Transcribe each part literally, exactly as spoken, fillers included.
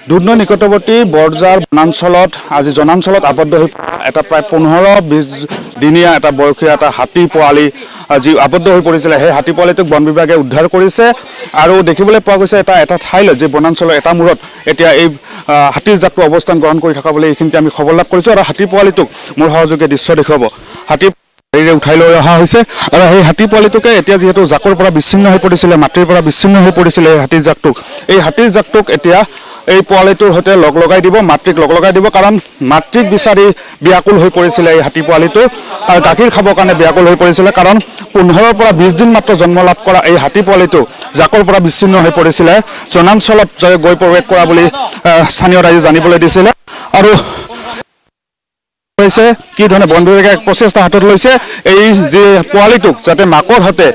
দুধনৈ নিকটৱৰ্তী বৰজাৰ বনাঞ্চলত আজি জনাঞ্চলত আবদ্ধ হৈ এটা প্ৰায় পোন্ধৰ বিশ দিনীয়া এটা বয়সীয়া এটা হাতী পোৱালি যি আবদ্ধ হৈ পৰিছিল সেই হাতী পোৱালিটোক বন বিভাগে উদ্ধাৰ কৰিছে আৰু দেখিবলৈ পোৱা গৈছে এটা এটা ঠাইলৈ যে বনাঞ্চলৰ এটা মূৰত এতিয়া এই হাতীৰ জাকটো অৱস্থান গ্ৰহণ কৰি থকা বুলি এইখিনিতে আমি খবৰ লাভ কৰিছোঁ আৰু হাতী পোৱালিটোক মোৰ সহযোগে দৃশ্য দেখুৱাব হাতী উঠাই লৈ অহা হৈছে আৰু সেই হাতী পোৱালিটোকে এতিয়া যিহেতু জাকৰ পৰা বিচ্ছিন্ন হৈ পৰিছিলে মাটিৰ পৰা বিচ্ছিন্ন হৈ পৰিছিলে এই হাতীৰ জাকটোক এই হাতীৰ জাকটোক এতিয়া এই পোৱালিটোৰ সৈতে লগ লগাই দিব মাতৃক লগ লগাই দিব কাৰণ মাতৃক বিচাৰি ব্যাকুল হৈ পৰিছিলে এই হাতী পোৱালিটো আৰু গাখীৰ খাবৰ কাৰণে ব্যাকুল হৈ পৰিছিলে কাৰণ পোন্ধৰৰ পৰা বিশ দিন মাত্ৰ জন্ম লাভ কৰা এই হাতী পোৱালিটো জাকৰ পৰা বিচ্ছিন্ন হৈ পৰিছিলে জনাঞ্চলত গৈ প্ৰৱেশ কৰা বুলি স্থানীয় ৰাইজে জানিবলৈ দিছিলে আৰু হৈছে কি ধৰণে বন বিভাগে এক প্ৰচেষ্টা হাতত লৈছে এই যে পোৱালিটোক যাতে মাকৰ সৈতে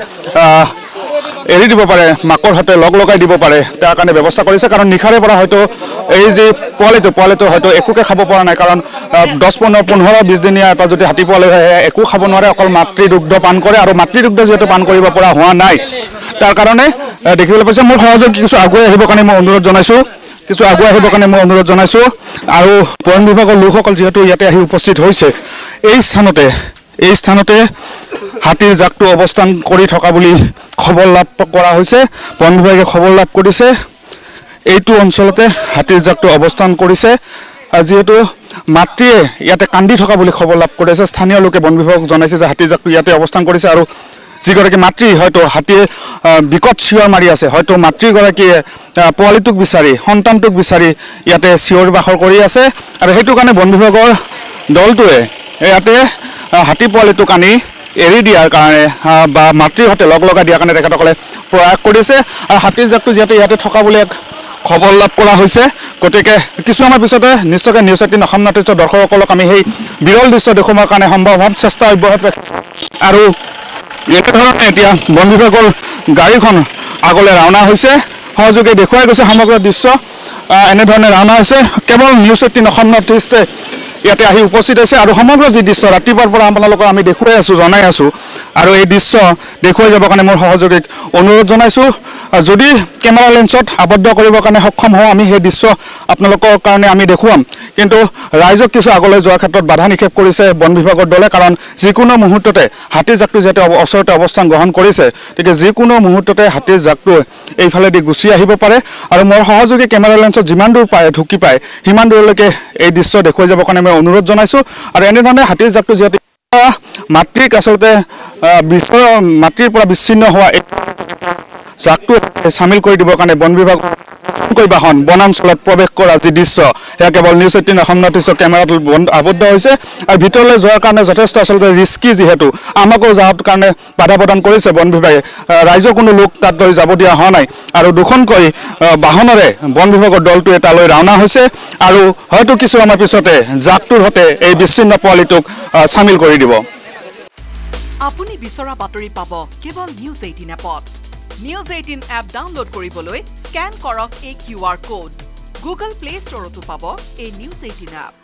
এৰি দিব পাৰে মাকৰ সৈতে লগ লগাই দিব পাৰে তাৰ কাৰণে ব্যৱস্থা কৰিছে কাৰণ নিশাৰে পৰা হয়তো এই যে পোৱালিটো পোৱালিটো হয়তো একোকে খাব পৰা নাই কাৰণ দহ পোন্ধৰ পোন্ধৰ বিশ দিনীয়া এটা যদি হাতী পোৱালি হয় একো খাব নোৱাৰে অকল মাতৃ দুগ্ধ পান কৰে আৰু মাতৃ দুগ্ধ যিহেতু পান কৰিব পৰা হোৱা নাই তাৰ কাৰণে দেখিবলৈ পাইছে মোৰ সহযোগ কিছু আগুৱাই আহিবৰ কাৰণে মই অনুৰোধ জনাইছোঁ কিছু আগুৱাই আহিবৰ কাৰণে মই অনুৰোধ জনাইছোঁ আৰু বন বিভাগৰ লোকসকল যিহেতু ইয়াতে আহি উপস্থিত হৈছে এই স্থানতে এই স্থানতে হাতীৰ জাকটো অৱস্থান কৰি থকা বুলি খবৰ লাভ কৰা হৈছে বন বিভাগে খবৰ লাভ কৰিছে এইটো অঞ্চলতে হাতীৰ জাকটো অৱস্থান কৰিছে যিহেতু মাতৃয়ে ইয়াতে কান্দি থকা বুলি খবৰ লাভ কৰিছে স্থানীয় লোকে বন বিভাগক জনাইছে যে হাতীৰ জাকটো ইয়াতে অৱস্থান কৰিছে আৰু যিগৰাকী মাতৃ হয়তো হাতীয়ে বিকট চিঞৰ মাৰি আছে হয়তো মাতৃগৰাকীয়ে পোৱালিটোক বিচাৰি সন্তানটোক বিচাৰি ইয়াতে চিঞৰ বাখৰ কৰি আছে আৰু সেইটো কাৰণে বন বিভাগৰ দলটোৱে ইয়াতে হাতী পোৱালিটোক আনি এৰি দিয়াৰ কাৰণে বা মাতৃৰ সৈতে লগ লগাই দিয়াৰ কাৰণে তেখেতসকলে প্ৰয়াস কৰিছে আৰু হাতীৰ জাকটো যিহেতু ইয়াতে থকা বুলি এক খবৰ লাভ কৰা হৈছে গতিকে কিছু সময় পিছতে নিশ্চয়কৈ নিউজ এইটিন অসম নৰ্থ ইষ্টৰ দৰ্শকসকলক আমি সেই বিৰল দৃশ্য দেখুৱাৰ কাৰণে সম্ভৱ হোৱা চেষ্টা অব্যাহত ৰাখিম আৰু এনেধৰণে এতিয়া বন বিভাগৰ গাড়ীখন আগলৈ ৰাওনা হৈছে সহযোগে দেখুৱাই গৈছে সমগ্ৰ দৃশ্য এনেধৰণে ৰাওনা হৈছে কেৱল নিউজ এইটিন অসম নৰ্থ ইষ্টে ইয়াতে আহি উপস্থিত আছে আৰু সমগ্ৰ যি দৃশ্য ৰাতিপুৱাৰ পৰা আপোনালোকক আমি দেখুৱাই আছোঁ জনাই আছোঁ আৰু এই দৃশ্য দেখুৱাই যাবৰ কাৰণে মোৰ সহযোগীক অনুৰোধ জনাইছোঁ যদি কেমেৰা লেন্সত আবদ্ধ কৰিবৰ কাৰণে সক্ষম হওঁ আমি সেই দৃশ্য আপোনালোকৰ কাৰণে আমি দেখুৱাম কিন্তু ৰাইজক কিছু আগলৈ যোৱাৰ ক্ষেত্ৰত বাধা নিষেধ কৰিছে বন বিভাগৰ দলে কাৰণ যিকোনো মুহূৰ্ততে হাতীৰ জাকটো যিহেতু ওচৰতে অৱস্থান গ্ৰহণ কৰিছে গতিকে যিকোনো মুহূৰ্ততে হাতীৰ জাকটো এইফালেদি গুচি আহিব পাৰে আৰু মোৰ সহযোগী কেমেৰা লেন্সত যিমান দূৰ পায় ঢুকি পায় সিমান দূৰলৈকে এই দৃশ্য দেখুৱাই যাবৰ কাৰণে মই অনুৰোধ জনাইছোঁ আৰু এনেধৰণে হাতীৰ জাকটো যিহেতু মাতৃক আচলতে মাতৃৰ পৰা বিচ্ছিন্ন হোৱা জাকটো চামিল কৰি দিবৰ কাৰণে বন বিভাগ বাহন বনাঞ্চলত প্ৰৱেশ কৰা যি দৃশ্য সেয়া কেৱল নিউজ এইটিন অসম নৰ্থ ইষ্টৰ কেমেৰাত আবদ্ধ হৈছে আৰু ভিতৰলৈ যোৱাৰ কাৰণে যথেষ্ট আচলতে ৰিস্কি যিহেতু আমাকো যোৱাৰ কাৰণে বাধা প্ৰদান কৰিছে বন বিভাগে ৰাইজৰ কোনো লোক তাত লৈ যাব দিয়া হোৱা নাই আৰু দুখনকৈ বাহনেৰে বন বিভাগৰ দলটোৱে তালৈ ৰাওনা হৈছে আৰু হয়তো কিছু সময় পিছতে জাকটোৰ সৈতে এই বিচ্ছিন্ন পোৱালিটোক চামিল কৰি দিব আপুনি বিচৰা বাতৰি পাব কেৱল নিউজ এইটিন এপত নিউজ এইটিন এপ ডাউনলোড কৰিবলৈ স্ক্যান কৰক এই Q R code Google Play ষ্টৰতো পাব এই নিউজ এইটিন এপ